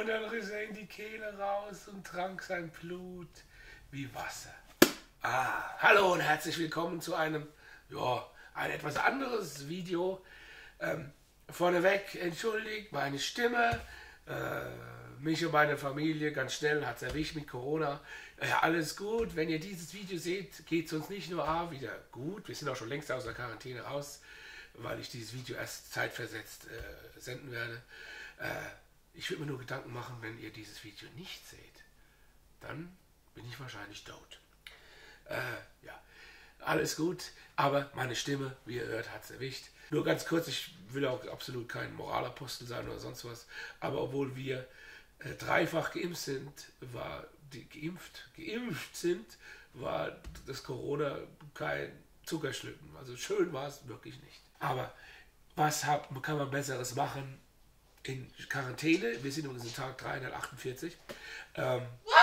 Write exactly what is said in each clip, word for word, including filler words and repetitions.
Und dann riss er in die Kehle raus und trank sein Blut wie Wasser. Ah, hallo und herzlich willkommen zu einem, ja, ein etwas anderes Video. Ähm, vorneweg entschuldigt meine Stimme, äh, mich und meine Familie, ganz schnell hat es erwischt mit Corona. Ja, alles gut, wenn ihr dieses Video seht, geht es uns nicht nur A, wieder gut, wir sind auch schon längst aus der Quarantäne raus, weil ich dieses Video erst zeitversetzt äh, senden werde. Äh, ich würde mir nur Gedanken machen, wenn ihr dieses Video nicht seht, dann bin ich wahrscheinlich tot. Äh, ja, alles gut, aber meine Stimme, wie ihr hört, hat es erwischt. Nur ganz kurz, ich will auch absolut kein Moralapostel sein oder sonst was, aber obwohl wir äh, dreifach geimpft sind, war die geimpft, geimpft sind, war das Corona kein Zuckerschlücken. Also schön war es wirklich nicht. Aber was hab, kann man Besseres machen in Quarantäne? Wir sind übrigens in Tag dreihundertachtundvierzig. Ähm,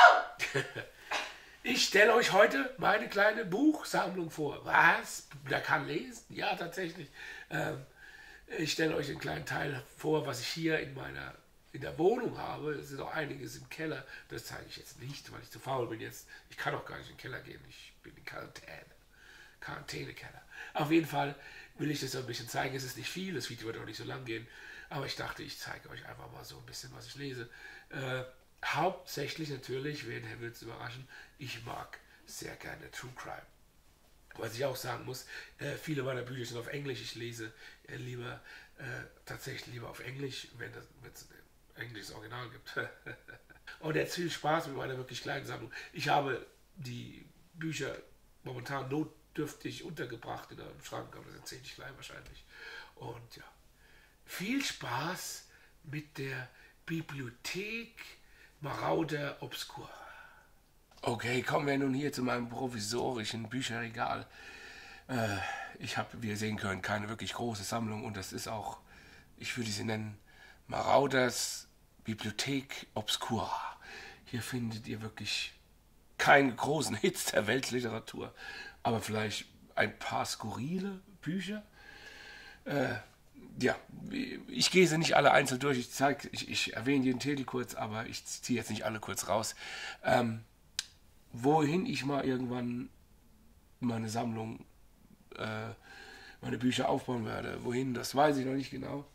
ich stelle euch heute meine kleine Buchsammlung vor. Was? Der kann lesen? Ja, tatsächlich. Ähm, ich stelle euch einen kleinen Teil vor, was ich hier in meiner in der Wohnung habe. Es ist auch einiges im Keller. Das zeige ich jetzt nicht, weil ich zu faul bin jetzt. Ich kann auch gar nicht in den Keller gehen. Ich bin in Quarantäne. Quarantänekeller. Auf jeden Fall will ich das so ein bisschen zeigen. Es ist nicht viel, das Video wird auch nicht so lang gehen. Aber ich dachte, ich zeige euch einfach mal so ein bisschen, was ich lese. Äh, hauptsächlich natürlich, wen Herr Wills überraschen, ich mag sehr gerne True Crime. Was ich auch sagen muss, äh, viele meiner Bücher sind auf Englisch. Ich lese äh, lieber, äh, tatsächlich lieber auf Englisch, wenn es ein englisches Original gibt. Und jetzt viel Spaß mit meiner wirklich kleinen Sammlung. Ich habe die Bücher momentan notdürftig untergebracht in einem Schrank, aber das erzähle ich gleich wahrscheinlich. Und ja, viel Spaß mit der Bibliothek Marauder Obscura. Okay, kommen wir nun hier zu meinem provisorischen Bücherregal. Äh, ich habe, wie ihr sehen könnt, keine wirklich große Sammlung und das ist auch, ich würde sie nennen, Marauders Bibliothek Obscura. Hier findet ihr wirklich keine großen Hits der Weltliteratur, aber vielleicht ein paar skurrile Bücher. Äh, ja, ich gehe sie nicht alle einzeln durch. Ich, zeig, ich, ich erwähne jeden Titel kurz, aber ich ziehe jetzt nicht alle kurz raus. Ähm, wohin ich mal irgendwann meine Sammlung, äh, meine Bücher aufbauen werde. Wohin, das weiß ich noch nicht genau.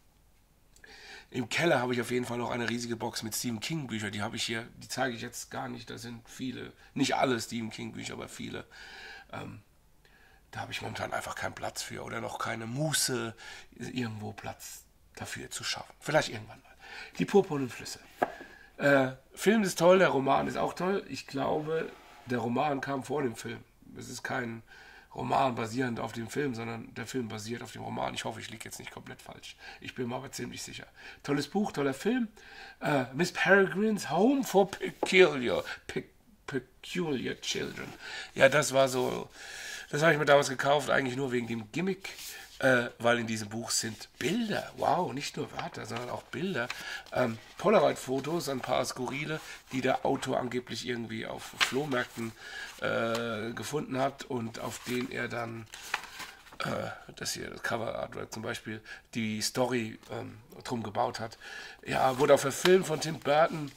Im Keller habe ich auf jeden Fall noch eine riesige Box mit Stephen King Büchern. Die habe ich hier, die zeige ich jetzt gar nicht. Da sind viele, nicht alle Stephen King Bücher, aber viele. Ähm, da habe ich momentan einfach keinen Platz für oder noch keine Muße, irgendwo Platz dafür zu schaffen. Vielleicht irgendwann mal. Die purpurnen Flüsse. Äh, Film ist toll, der Roman ist auch toll. Ich glaube, der Roman kam vor dem Film. Es ist kein Roman basierend auf dem Film, sondern der Film basiert auf dem Roman. Ich hoffe, ich liege jetzt nicht komplett falsch. Ich bin mir aber ziemlich sicher. Tolles Buch, toller Film. Äh, Miss Peregrine's Home for Peculiar, Pe Peculiar Children. Ja, das war so, das habe ich mir damals gekauft, eigentlich nur wegen dem Gimmick, äh, weil in diesem Buch sind Bilder. Wow, nicht nur Wörter, sondern auch Bilder. Ähm, Polaroid-Fotos, ein paar skurrile, die der Autor angeblich irgendwie auf Flohmärkten äh, gefunden hat und auf denen er dann, äh, das hier, das Cover-Artwork zum Beispiel, die Story ähm, drum gebaut hat. Ja, wurde auch verfilmt von Tim Burton.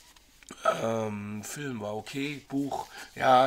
Ähm, Film war okay, Buch, ja,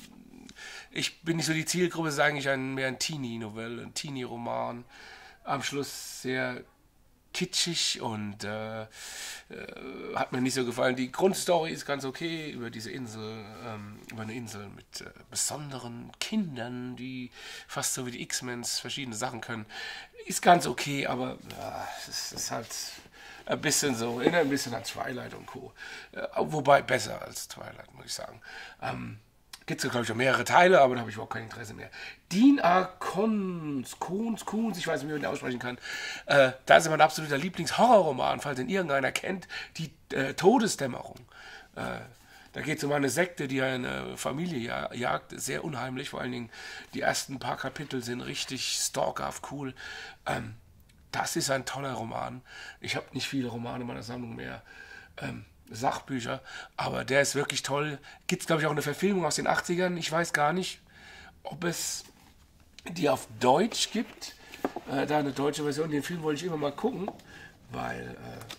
ich bin nicht so die Zielgruppe, es ist eigentlich ein, mehr ein Teenie-Novelle, ein Teenie-Roman. Am Schluss sehr kitschig und äh, äh, hat mir nicht so gefallen. Die Grundstory ist ganz okay über diese Insel, ähm, über eine Insel mit äh, besonderen Kindern, die fast so wie die X-Mens verschiedene Sachen können. Ist ganz okay, aber ja, es ist halt ein bisschen so, erinnert ein bisschen an Twilight und Co. Äh, wobei besser als Twilight, muss ich sagen. Ähm, Gibt es, glaube ich, auch mehrere Teile, aber da habe ich überhaupt kein Interesse mehr. Dean A. Koontz, Koontz, Koontz, ich weiß nicht, wie man den aussprechen kann. Äh, da ist mein absoluter Lieblingshorrorroman, falls ihn irgendeiner kennt, die äh, Todesdämmerung. Äh, da geht es um eine Sekte, die eine Familie ja, jagt, sehr unheimlich, vor allen Dingen die ersten paar Kapitel sind richtig stalkerhaft cool. Ähm, das ist ein toller Roman. Ich habe nicht viele Romane in meiner Sammlung mehr. Ähm, Sachbücher, aber der ist wirklich toll. Gibt es, glaube ich, auch eine Verfilmung aus den achtzigern. Ich weiß gar nicht, ob es die auf Deutsch gibt. Äh, da eine deutsche Version. Den Film wollte ich immer mal gucken, weil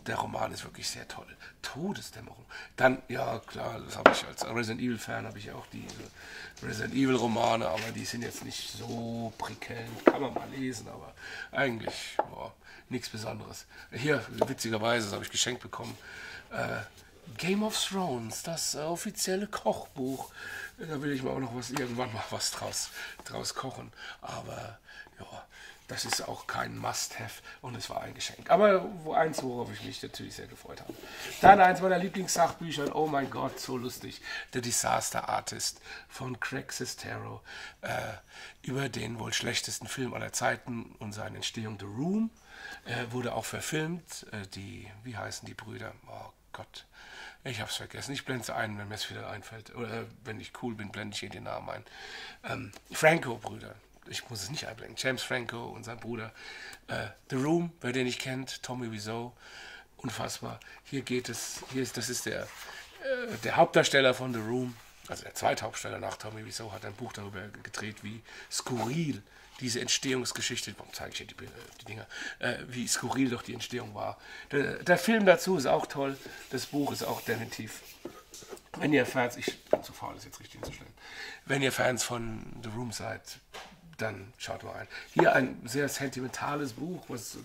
der Roman ist wirklich sehr toll. Todesdämmerung. Dann, ja klar, das habe ich als Resident Evil Fan, habe ich auch diese Resident Evil Romane, aber die sind jetzt nicht so prickelnd. Kann man mal lesen, aber eigentlich boah, nichts Besonderes. Hier, witzigerweise, das habe ich geschenkt bekommen. Äh, Game of Thrones, das äh, offizielle Kochbuch. Da will ich mal auch noch was, irgendwann mal was draus, draus kochen. Aber ja, das ist auch kein Must-Have und es war ein Geschenk. Aber wo eins, worauf ich mich natürlich sehr gefreut habe. Dann eins meiner Lieblingssachbücher, und oh mein Gott, so lustig, The Disaster Artist von Craig Sestero, äh, über den wohl schlechtesten Film aller Zeiten und seine Entstehung, The Room, äh, wurde auch verfilmt. Äh, die, wie heißen die Brüder? Oh Gott, ich habe es vergessen. Ich blende es ein, wenn mir es wieder einfällt. Oder äh, wenn ich cool bin, blende ich hier den Namen ein. Ähm, Franco-Brüder. Ich muss es nicht einblenden. James Franco und sein Bruder. Äh, The Room, wer den nicht kennt, Tommy Wiseau. Unfassbar. Hier geht es, hier ist, das ist der, äh, der Hauptdarsteller von The Room, also der zweite Hauptdarsteller nach Tommy Wiseau, hat ein Buch darüber gedreht, wie skurril diese Entstehungsgeschichte, warum zeige ich hier die, die Dinger, äh, wie skurril doch die Entstehung war. Der, der Film dazu ist auch toll, das Buch ist auch definitiv, wenn ihr Fans, ich bin zu faul, das jetzt richtig hinzustellen, wenn ihr Fans von The Room seid, dann schaut mal rein. Hier ein sehr sentimentales Buch, was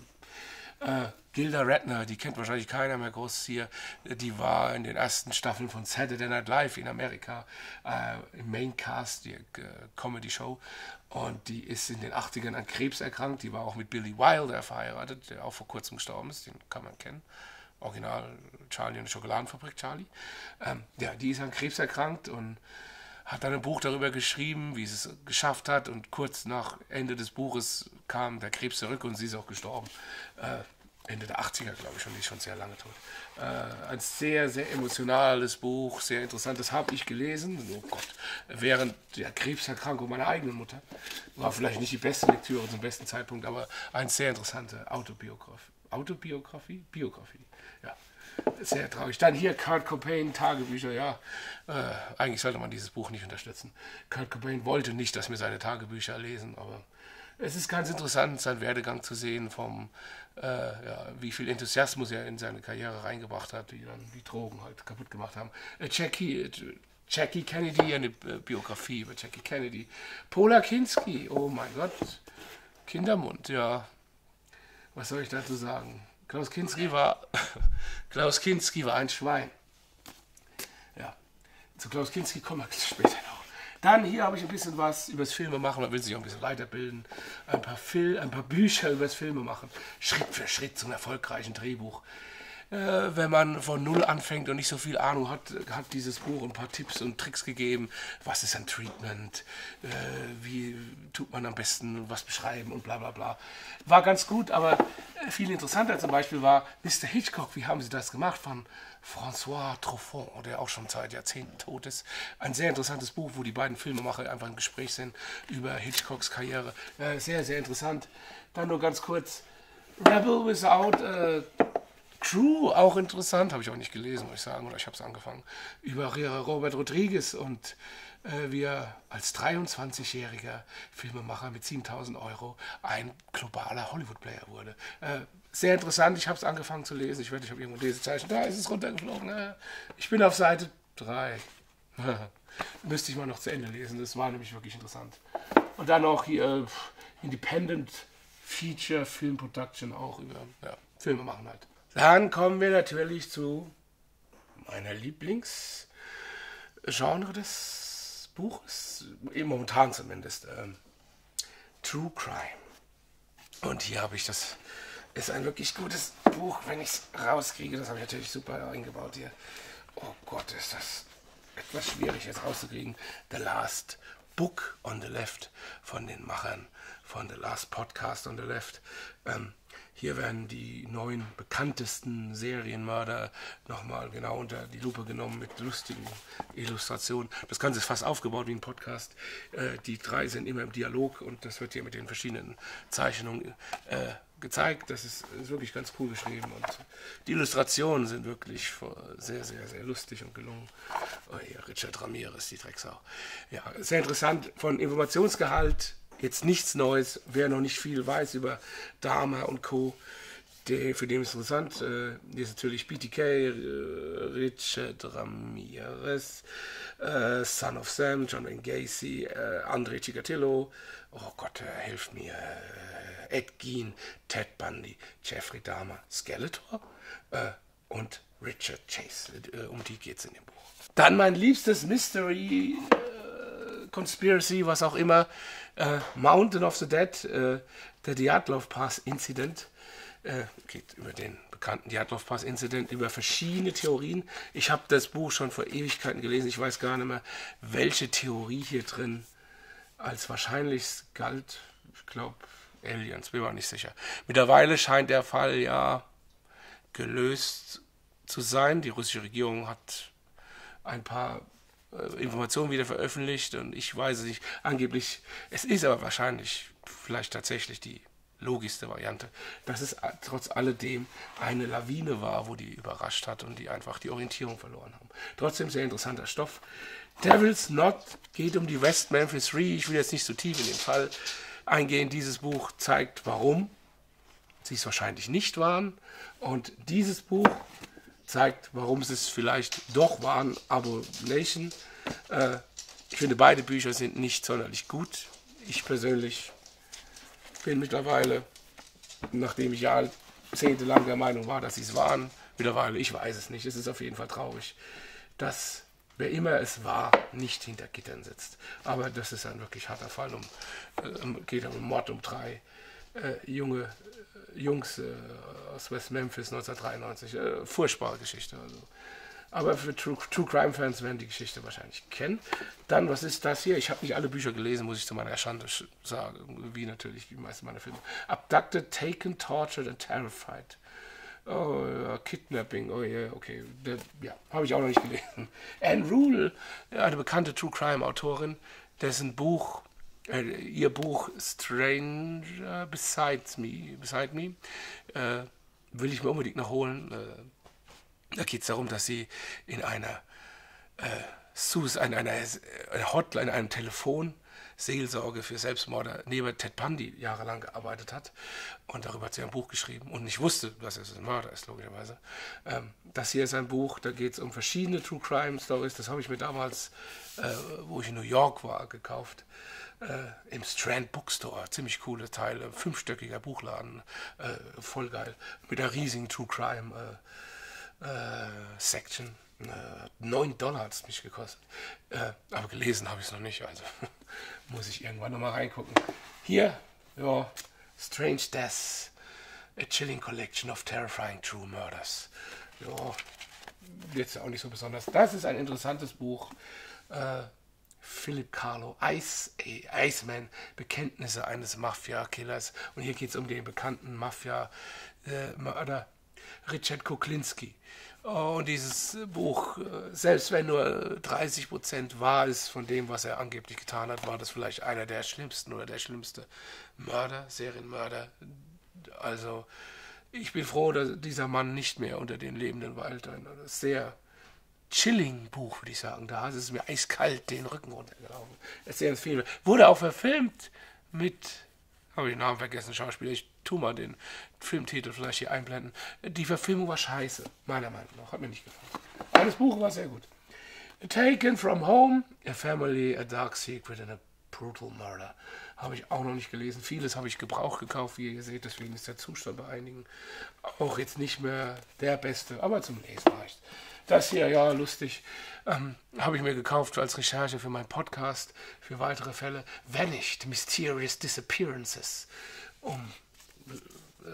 äh, Gilda Radner, die kennt wahrscheinlich keiner mehr groß hier, die war in den ersten Staffeln von Saturday Night Live in Amerika äh, im Maincast, die äh, Comedy-Show, und die ist in den achtzigern an Krebs erkrankt, die war auch mit Billy Wilder verheiratet, der auch vor kurzem gestorben ist, den kann man kennen. Original Charlie und die Schokoladenfabrik Charlie. Ähm, ja, die ist an Krebs erkrankt und hat dann ein Buch darüber geschrieben, wie sie es geschafft hat, und kurz nach Ende des Buches kam der Krebs zurück und sie ist auch gestorben. Äh, Ende der achtziger, glaube ich schon, die ist schon sehr lange tot. Äh, ein sehr, sehr emotionales Buch, sehr interessant, das habe ich gelesen, oh Gott, während der Krebserkrankung meiner eigenen Mutter. War vielleicht nicht die beste Lektüre zum besten Zeitpunkt, aber eine sehr interessante Autobiografie. Autobiografie? Biografie, ja. Sehr traurig. Dann hier Kurt Cobain, Tagebücher, ja. Äh, eigentlich sollte man dieses Buch nicht unterstützen. Kurt Cobain wollte nicht, dass wir seine Tagebücher lesen, aber es ist ganz interessant, seinen Werdegang zu sehen, vom, äh, ja, wie viel Enthusiasmus er in seine Karriere reingebracht hat, die dann die Drogen halt kaputt gemacht haben. Äh, Jackie, äh, Jackie Kennedy, eine äh, Biografie über Jackie Kennedy. Pola Kinski, oh mein Gott, Kindermund, ja. Was soll ich dazu sagen? Klaus Kinski war, Klaus Kinski war ein Schwein. Ja, zu Klaus Kinski kommen wir später noch. Dann hier habe ich ein bisschen was über das Filme machen. Man will sich auch ein bisschen weiterbilden. Ein paar, Fil ein paar Bücher über das Filme machen. Schritt für Schritt zum erfolgreichen Drehbuch. Äh, wenn man von Null anfängt und nicht so viel Ahnung hat, hat dieses Buch ein paar Tipps und Tricks gegeben. Was ist ein Treatment? Äh, wie tut man am besten was beschreiben und bla bla bla. War ganz gut, aber viel interessanter zum Beispiel war Mister Hitchcock. Wie haben sie das gemacht? Von François Truffaut, der auch schon seit Jahrzehnten tot ist. Ein sehr interessantes Buch, wo die beiden Filmemacher einfach im Gespräch sind über Hitchcocks Karriere. Äh, sehr, sehr interessant. Dann nur ganz kurz Rebel Without äh, Crew, auch interessant, habe ich auch nicht gelesen, muss ich sagen, oder ich habe es angefangen, über Robert Rodriguez und äh, wie er als dreiundzwanzigjähriger Filmemacher mit siebentausend Euro ein globaler Hollywood-Player wurde. Äh, sehr interessant, ich habe es angefangen zu lesen, ich werde, ich habe irgendwo Lesezeichen, da ist es runtergeflogen, äh, ich bin auf Seite drei. Müsste ich mal noch zu Ende lesen, das war nämlich wirklich interessant. Und dann auch hier äh, Independent Feature Film Production, auch über ja, Filme machen halt. Dann kommen wir natürlich zu meiner Lieblingsgenre des Buches, momentan zumindest, ähm, True Crime. Und hier habe ich das, ist ein wirklich gutes Buch, wenn ich es rauskriege, das habe ich natürlich super eingebaut hier. Oh Gott, ist das etwas schwierig jetzt rauszukriegen. The Last Book on the Left von den Machern von The Last Podcast on the Left. Ähm, Hier werden die neun bekanntesten Serienmörder nochmal genau unter die Lupe genommen mit lustigen Illustrationen. Das Ganze ist fast aufgebaut wie ein Podcast. Äh, die drei sind immer im Dialog und das wird hier mit den verschiedenen Zeichnungen äh, gezeigt. Das ist, ist wirklich ganz cool geschrieben und die Illustrationen sind wirklich sehr, sehr, sehr lustig und gelungen. Oh, hier Richard Ramirez, die Drecksau. Ja, sehr interessant von Informationsgehalt. Jetzt nichts Neues, wer noch nicht viel weiß über Dahmer und Co. der, für den ist interessant, äh, ist natürlich B T K, äh, Richard Ramirez, äh, Son of Sam, John Wayne Gacy, äh, André Chikatilo, oh Gott, äh, hilf mir, äh, Ed Gein, Ted Bundy, Jeffrey Dahmer, Skeletor äh, und Richard Chase. Äh, um die geht es in dem Buch. Dann mein liebstes Mystery, äh, Conspiracy, was auch immer, äh, Mountain of the Dead, äh, der Dyatlov Pass Incident. Äh, geht über den bekannten Dyatlov Pass Incident, über verschiedene Theorien. Ich habe das Buch schon vor Ewigkeiten gelesen. Ich weiß gar nicht mehr, welche Theorie hier drin als wahrscheinlich galt. Ich glaube, Aliens, bin mir nicht sicher. Mittlerweile scheint der Fall ja gelöst zu sein. Die russische Regierung hat ein paar äh, Informationen wieder veröffentlicht und ich weiß es nicht. Angeblich, es ist aber wahrscheinlich vielleicht tatsächlich die logischste Variante, dass es trotz alledem eine Lawine war, wo die überrascht hat und die einfach die Orientierung verloren haben. Trotzdem sehr interessanter Stoff. Devil's Knot geht um die West Memphis Three. Ich will jetzt nicht so tief in den Fall eingehen. Dieses Buch zeigt, warum sie es wahrscheinlich nicht waren. Und dieses Buch zeigt, warum sie es vielleicht doch waren. Abomination. Äh, ich finde, beide Bücher sind nicht sonderlich gut. Ich persönlich bin mittlerweile, nachdem ich jahrzehntelang der Meinung war, dass sie es waren, mittlerweile, ich weiß es nicht, es ist auf jeden Fall traurig, dass wer immer es war, nicht hinter Gittern sitzt. Aber das ist ein wirklich harter Fall. Um, äh, geht um Mord um drei äh, junge äh, Jungs äh, aus West Memphis neunzehnhundertdreiundneunzig. Äh, furchtbare Geschichte. Also. Aber für True, True Crime Fans werden die Geschichte wahrscheinlich kennen. Dann, was ist das hier? Ich habe nicht alle Bücher gelesen, muss ich zu meiner Schande sagen. Wie natürlich die meisten meiner Filme. Abducted, Taken, Tortured and Terrified. Oh, ja, Kidnapping. Oh ja, yeah, okay. Der, ja, habe ich auch noch nicht gelesen. Anne Rule, eine bekannte True Crime Autorin, dessen Buch, äh, ihr Buch Stranger Besides Me, Beside Me, äh, will ich mir unbedingt noch holen. Äh, Da geht es darum, dass sie in einer, äh, in einer, einer Hotline, in einem Telefon Seelsorge für Selbstmorde neben Ted Bundy jahrelang gearbeitet hat. Und darüber hat sie ein Buch geschrieben. Und ich wusste, dass es ein Mörder ist, logischerweise. Ähm, das hier ist ein Buch, da geht es um verschiedene True Crime Stories. Das habe ich mir damals, äh, wo ich in New York war, gekauft. Äh, im Strand Bookstore. Ziemlich coole Teile. Fünfstöckiger Buchladen. Äh, voll geil. Mit einer riesigen True Crime äh, Äh, Section. Äh, neun Dollar hat es mich gekostet. Äh, aber gelesen habe ich es noch nicht, also muss ich irgendwann nochmal reingucken. Hier, ja, Strange Deaths, a chilling collection of terrifying true murders. Ja, jetzt auch nicht so besonders. Das ist ein interessantes Buch. Äh, Philip Carlo, Ice, äh, Iceman, Bekenntnisse eines Mafia-Killers. Und hier geht es um den bekannten Mafia-Mörder Richard Kuklinski. Und dieses Buch, selbst wenn nur dreißig Prozent wahr ist von dem, was er angeblich getan hat, war das vielleicht einer der schlimmsten oder der schlimmste Mörder, Serienmörder. Also ich bin froh, dass dieser Mann nicht mehr unter den Lebenden weilt. Ein sehr chilling Buch, würde ich sagen. Da ist es mir eiskalt den Rücken runtergelaufen. Es ist sehr viel. Wurde auch verfilmt mit, habe ich den Namen vergessen, Schauspieler. Ich tu mal den Filmtitel vielleicht hier einblenden. Die Verfilmung war scheiße, meiner Meinung nach. Hat mir nicht gefallen. Aber das Buch war sehr gut. Taken from Home, A Family, A Dark Secret and a Brutal Murder. Habe ich auch noch nicht gelesen. Vieles habe ich gebraucht gekauft, wie ihr seht. Deswegen ist der Zustand bei einigen auch jetzt nicht mehr der beste. Aber zum Lesen reicht. Das hier, ja, lustig, ähm, habe ich mir gekauft als Recherche für meinen Podcast, für weitere Fälle. Vanished, Mysterious Disappearances. Um äh,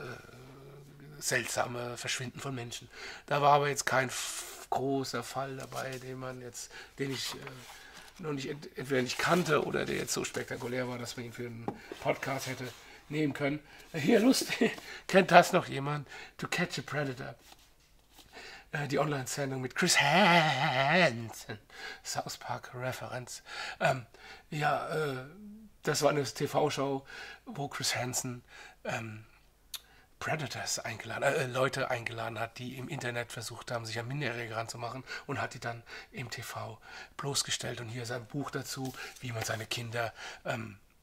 seltsame Verschwinden von Menschen. Da war aber jetzt kein f- großer Fall dabei, den man jetzt, den ich äh, noch nicht ent- entweder nicht kannte oder der jetzt so spektakulär war, dass man ihn für einen Podcast hätte nehmen können. Hier, lustig, kennt das noch jemand? To Catch a Predator. Äh, die Online-Sendung mit Chris Hansen. South Park-Referenz. Ähm, ja, äh, das war eine T V-Show, wo Chris Hansen ähm, Predators eingeladen, äh, Leute eingeladen hat, die im Internet versucht haben, sich an Minderjährige ranzumachen und hat die dann im T V bloßgestellt. Und hier ist ein Buch dazu, wie man seine Kinder ähm,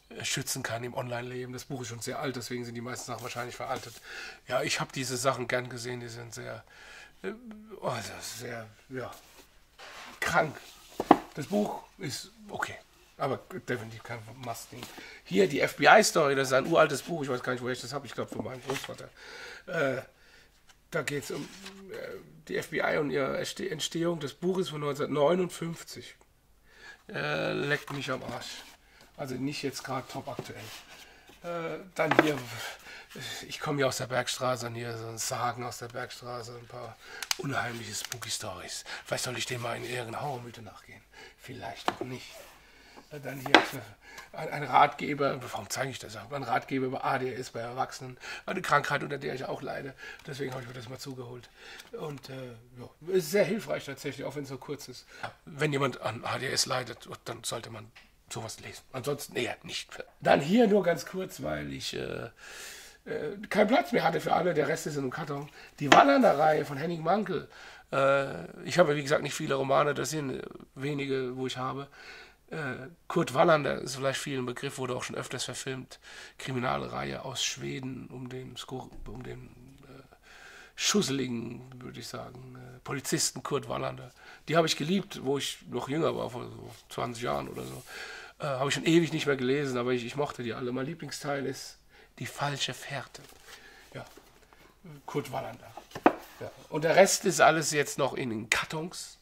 schützen kann im Online-Leben. Das Buch ist schon sehr alt, deswegen sind die meisten Sachen wahrscheinlich veraltet. Ja, ich habe diese Sachen gern gesehen, die sind sehr, äh, oh, das ist sehr, ja, krank. Das Buch ist okay, aber definitiv kein Must-Ding. Hier die F B I-Story, das ist ein uraltes Buch, ich weiß gar nicht, woher ich das habe, ich glaube von meinem Großvater. Äh, da geht es um äh, die F B I und ihre Entstehung. Das Buch ist von neunzehnhundertneunundfünfzig. Äh, leckt mich am Arsch. Also nicht jetzt gerade top aktuell. Äh, dann hier, ich komme ja aus der Bergstraße und hier so ein Sagen aus der Bergstraße, ein paar unheimliche Spooky Stories. Vielleicht soll ich dem mal in irgendeine Horrormythe nachgehen. Vielleicht auch nicht. Äh, dann hier ein, ein Ratgeber, warum zeige ich das auch? Ein Ratgeber über A D S bei Erwachsenen. Eine Krankheit, unter der ich auch leide. Deswegen habe ich mir das mal zugeholt. Und äh, ja, ist sehr hilfreich tatsächlich, auch wenn es so kurz ist. Wenn jemand an A D S leidet, dann sollte man sowas lesen. Ansonsten eher nicht. Dann hier nur ganz kurz, weil ich äh, äh, keinen Platz mehr hatte für alle. Der Rest ist in einem Karton. Die Wallander-Reihe von Henning Mankell. Äh, ich habe, wie gesagt, nicht viele Romane. Das sind wenige, wo ich habe. Äh, Kurt Wallander ist vielleicht vielen Begriff, wurde auch schon öfters verfilmt. Kriminalreihe aus Schweden um den, Skor um den äh, schusseligen, würde ich sagen, äh, Polizisten Kurt Wallander. Die habe ich geliebt, wo ich noch jünger war, vor so zwanzig Jahren oder so. Äh, habe ich schon ewig nicht mehr gelesen, aber ich, ich mochte die alle. Mein Lieblingsteil ist Die falsche Fährte. Ja, Kurt Wallander. Ja. Und der Rest ist alles jetzt noch in den Kartons.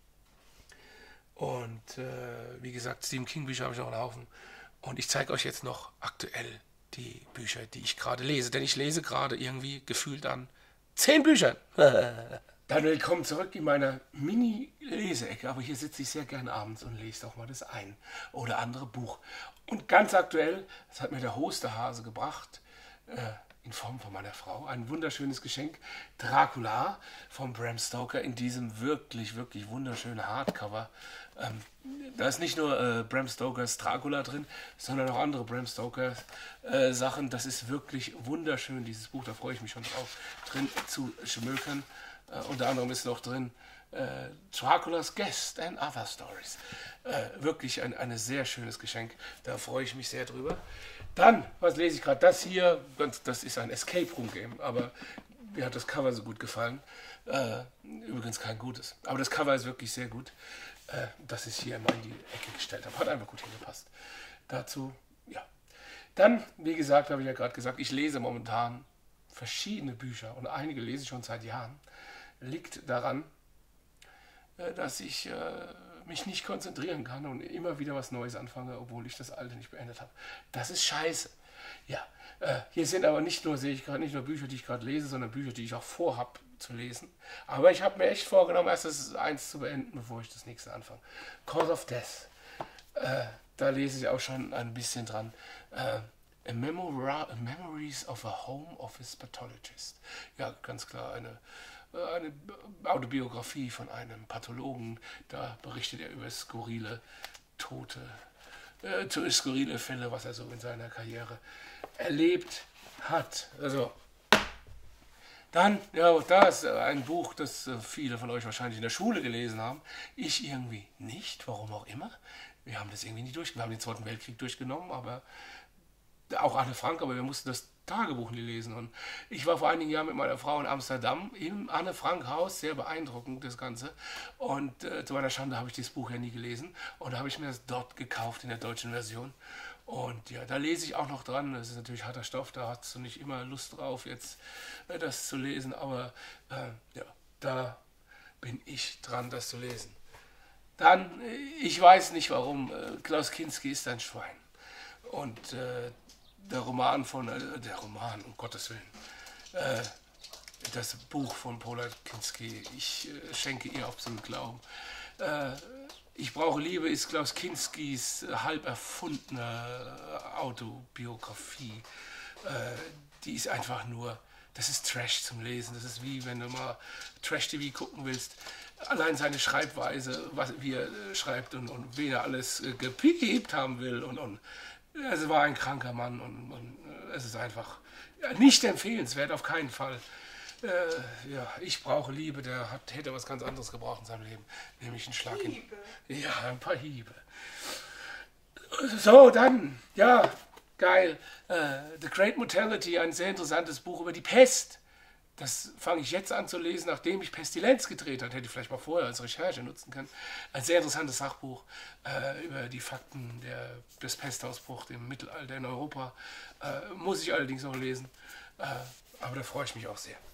Und äh, wie gesagt, Stephen King Bücher habe ich noch einen Haufen. Und ich zeige euch jetzt noch aktuell die Bücher, die ich gerade lese. Denn ich lese gerade irgendwie gefühlt an zehn Büchern. Dann willkommen zurück in meiner Mini-Leseecke. Aber hier sitze ich sehr gerne abends und lese auch mal das ein oder andere Buch. Und ganz aktuell, das hat mir der Hosterhase gebracht, äh, in Form von meiner Frau, ein wunderschönes Geschenk. Dracula von Bram Stoker in diesem wirklich, wirklich wunderschönen Hardcover. Ähm, da ist nicht nur äh, Bram Stokers Dracula drin, sondern auch andere Bram Stoker äh, Sachen. Das ist wirklich wunderschön, dieses Buch. Da freue ich mich schon drauf, drin zu schmökern. Äh, unter anderem ist noch drin äh, Dracula's Guest and Other Stories. Äh, wirklich ein, ein sehr schönes Geschenk. Da freue ich mich sehr drüber. Dann, was lese ich gerade? Das hier, das ist ein Escape Room Game, aber mir hat das Cover so gut gefallen. Äh, übrigens kein gutes, aber das Cover ist wirklich sehr gut, äh, dass ich es hier immer in die Ecke gestellt habe. Hat einfach gut hingepasst. Dazu, ja. Dann, wie gesagt, habe ich ja gerade gesagt, ich lese momentan verschiedene Bücher und einige lese ich schon seit Jahren. Liegt daran, äh, dass ich äh, mich nicht konzentrieren kann und immer wieder was Neues anfange, obwohl ich das Alte nicht beendet habe. Das ist scheiße. Ja, äh, hier sind aber nicht nur, sehe ich gerade, nicht nur Bücher, die ich gerade lese, sondern Bücher, die ich auch vorhab zu lesen. Aber ich habe mir echt vorgenommen, erst das eins zu beenden, bevor ich das nächste anfange. Cause of Death. Äh, da lese ich auch schon ein bisschen dran. Äh, A Memora- a Memories of a Home Office Pathologist. Ja, ganz klar, eine eine Autobiografie von einem Pathologen. Da berichtet er über skurrile Tote, äh, skurrile Fälle, was er so in seiner Karriere erlebt hat. Also, dann, ja, da ist ein Buch, das viele von euch wahrscheinlich in der Schule gelesen haben. Ich irgendwie nicht, warum auch immer. Wir haben das irgendwie nicht durch, wir haben den Zweiten Weltkrieg durchgenommen, aber auch Anne Frank, aber wir mussten das Tagebuch nie lesen. Und ich war vor einigen Jahren mit meiner Frau in Amsterdam im Anne Frank Haus, sehr beeindruckend das Ganze. Und äh, zu meiner Schande habe ich dieses Buch ja nie gelesen. Und da habe ich mir das dort gekauft in der deutschen Version. Und ja, da lese ich auch noch dran. Das ist natürlich harter Stoff, da hast du nicht immer Lust drauf, jetzt äh, das zu lesen. Aber äh, ja, da bin ich dran, das zu lesen. Dann, äh, ich weiß nicht warum, äh, Klaus Kinski ist ein Schwein. Und äh, der Roman von, äh, der Roman, um Gottes Willen, äh, das Buch von Paula Kinski, ich äh, schenke ihr absolut Glauben. Äh, ich brauche Liebe ist Klaus Kinskis äh, halb erfundene äh, Autobiografie. Äh, die ist einfach nur, das ist Trash zum Lesen. Das ist wie, wenn du mal Trash-T V gucken willst. Allein seine Schreibweise, was, wie er äh, schreibt und, und wen er alles äh, gepiept haben will und, und es war ein kranker Mann und, und es ist einfach ja, nicht empfehlenswert, auf keinen Fall. Äh, ja, ich brauche Liebe, der hat, hätte was ganz anderes gebraucht in seinem Leben, nämlich einen Schlag in, ja, ein paar Hiebe. So, dann, ja, geil. Äh, The Great Mortality, ein sehr interessantes Buch über die Pest. Das fange ich jetzt an zu lesen, nachdem ich Pestilenz gedreht habe. Hätte ich vielleicht mal vorher als Recherche nutzen können. Ein sehr interessantes Sachbuch äh, über die Fakten der, des Pestausbruchs im Mittelalter in Europa. Äh, muss ich allerdings noch lesen. Äh, aber da freue ich mich auch sehr.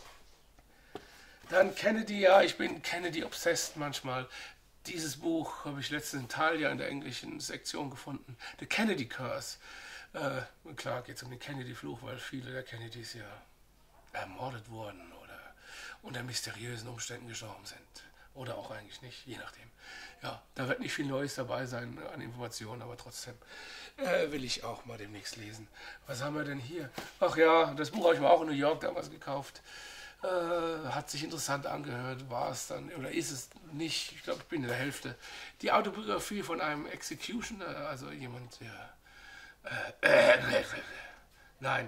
Dann Kennedy, ja, ich bin Kennedy-obsessed manchmal. Dieses Buch habe ich letztens in Thalia in der englischen Sektion gefunden. The Kennedy Curse. Äh, klar geht es um den Kennedy-Fluch, weil viele der Kennedys ja ermordet wurden oder unter mysteriösen Umständen gestorben sind. Oder auch eigentlich nicht, je nachdem. Ja, da wird nicht viel Neues dabei sein an Informationen, aber trotzdem äh, will ich auch mal demnächst lesen. Was haben wir denn hier? Ach ja, das Buch habe ich mir auch in New York damals gekauft. Äh, hat sich interessant angehört, war es dann, oder ist es nicht, ich glaube, ich bin in der Hälfte. Die Autobiografie von einem Executioner, also jemand, der... Äh, äh, nein,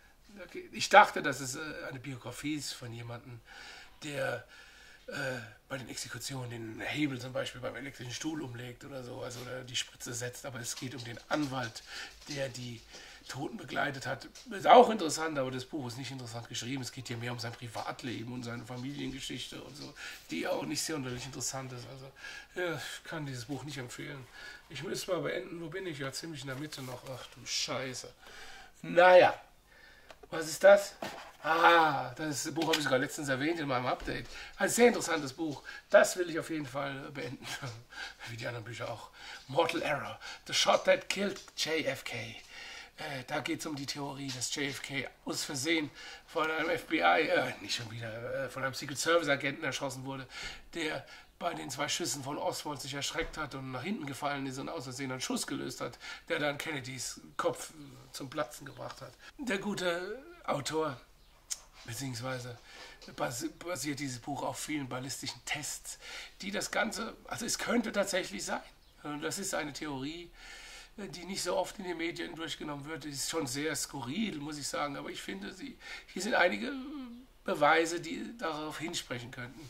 ich dachte, dass es eine Biografie ist von jemandem, der äh, bei den Exekutionen den Hebel zum Beispiel beim elektrischen Stuhl umlegt oder so, also oder die Spritze setzt, aber es geht um den Anwalt, der die Toten begleitet hat. Ist auch interessant, aber das Buch ist nicht interessant geschrieben. Es geht hier mehr um sein Privatleben und seine Familiengeschichte und so, die auch nicht sehr sonderlich interessant ist. Also ja, ich kann dieses Buch nicht empfehlen. Ich müsste mal beenden. Wo bin ich? Ja, ziemlich in der Mitte noch. Ach du Scheiße. Naja. Was ist das? Ah, das Buch habe ich sogar letztens erwähnt in meinem Update. Ein sehr interessantes Buch. Das will ich auf jeden Fall beenden. Wie die anderen Bücher auch. Mortal Error. The Shot That Killed J F K. Äh, da geht es um die Theorie, dass J F K aus Versehen von einem F B I, äh, nicht schon wieder, äh, von einem Secret Service Agenten erschossen wurde, der bei den zwei Schüssen von Oswald sich erschreckt hat und nach hinten gefallen ist und aus Versehen einen Schuss gelöst hat, der dann Kennedys Kopf zum Platzen gebracht hat. Der gute Autor, beziehungsweise basiert dieses Buch auf vielen ballistischen Tests, die das Ganze, also es könnte tatsächlich sein. Das ist eine Theorie, die nicht so oft in den Medien durchgenommen wird. Die ist schon sehr skurril, muss ich sagen, aber ich finde, sie, hier sind einige Beweise, die darauf hinsprechen könnten.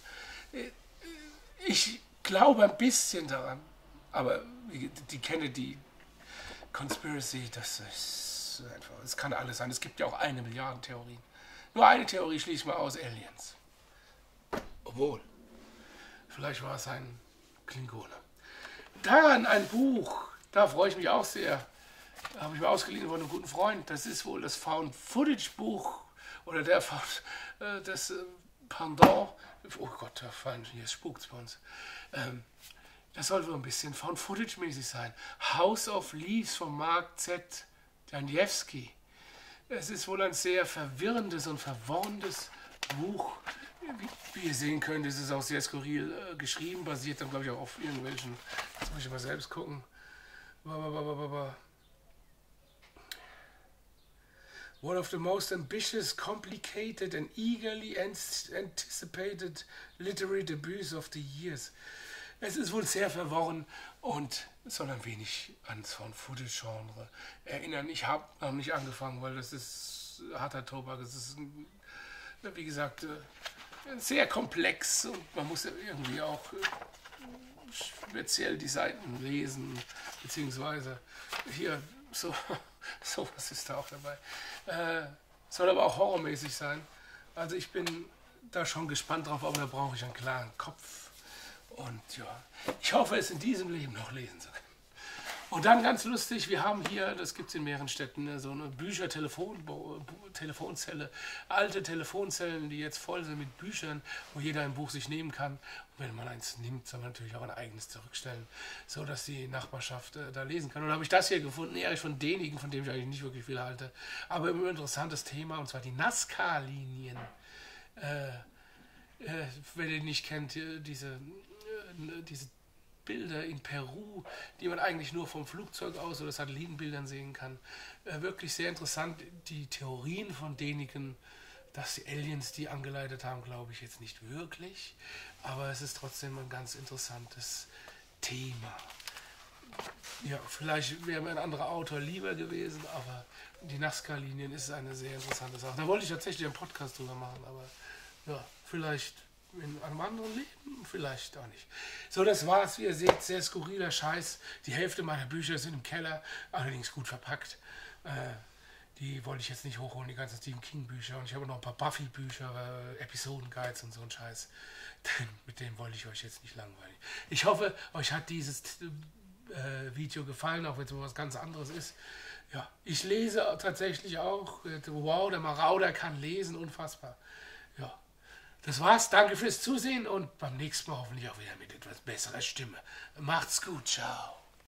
Ich glaube ein bisschen daran, aber die Kennedy Conspiracy, das ist einfach, es kann alles sein. Es gibt ja auch eine Milliarde Theorien. Nur eine Theorie schließe ich mal aus, Aliens. Obwohl, vielleicht war es ein Klingone. Dann ein Buch, da freue ich mich auch sehr. Da habe ich mir ausgeliehen von einem guten Freund. Das ist wohl das Found-Footage-Buch oder der äh, das äh, Pendant. Oh Gott, da fallen hier spukt's bei uns. Ähm, das soll wohl ein bisschen Found-Footage-mäßig sein. House of Leaves von Mark Z. Daniewski. Es ist wohl ein sehr verwirrendes und verworrenes Buch. Wie, wie ihr sehen könnt, ist es auch sehr skurril äh, geschrieben, basiert dann, glaube ich, auch auf irgendwelchen. Jetzt muss ich mal selbst gucken. One of the most ambitious, complicated and eagerly anticipated literary debuts of the years. Es ist wohl sehr verworren und soll ein wenig ans Found-Footage-Genre erinnern. Ich habe noch nicht angefangen, weil das ist harter Tobak. Es ist, wie gesagt, sehr komplex und man muss irgendwie auch speziell die Seiten lesen, beziehungsweise hier, so, sowas ist da auch dabei. Äh, soll aber auch horrormäßig sein. Also ich bin da schon gespannt drauf, aber da brauche ich einen klaren Kopf. Und ja, ich hoffe, es in diesem Leben noch lesen zu können. Und dann ganz lustig, wir haben hier, das gibt es in mehreren Städten, so eine Bücher-Telefonzelle, alte Telefonzellen, die jetzt voll sind mit Büchern, wo jeder ein Buch sich nehmen kann. Und wenn man eins nimmt, soll man natürlich auch ein eigenes zurückstellen, so dass die Nachbarschaft äh, da lesen kann. Und da habe ich das hier gefunden, Erich von Däniken, von dem ich eigentlich nicht wirklich viel halte, aber immer ein interessantes Thema, und zwar die Nazca-Linien. Äh, äh, wer den nicht kennt, diese, äh, diese Bilder in Peru, die man eigentlich nur vom Flugzeug aus oder Satellitenbildern sehen kann. Äh, wirklich sehr interessant. Die Theorien von Däniken, dass die Aliens die angeleitet haben, glaube ich jetzt nicht wirklich. Aber es ist trotzdem ein ganz interessantes Thema. Ja, vielleicht wäre mir ein anderer Autor lieber gewesen, aber die Nazca-Linien ist eine sehr interessante Sache. Da wollte ich tatsächlich einen Podcast drüber machen, aber ja, vielleicht in einem anderen Leben vielleicht auch nicht. So, das war's. Wie ihr seht, sehr skurriler Scheiß. Die Hälfte meiner Bücher sind im Keller, allerdings gut verpackt. Äh, die wollte ich jetzt nicht hochholen, die ganzen Stephen King Bücher. Und ich habe noch ein paar Buffy Bücher, äh, Episoden-Guides und so ein Scheiß. Mit denen wollte ich euch jetzt nicht langweilen. Ich hoffe, euch hat dieses äh, Video gefallen, auch wenn es was ganz anderes ist. Ja, ich lese tatsächlich auch. Wow, der Marauder kann lesen, unfassbar. Ja, das war's. Danke fürs Zusehen und beim nächsten Mal hoffentlich auch wieder mit etwas besserer Stimme. Macht's gut, ciao.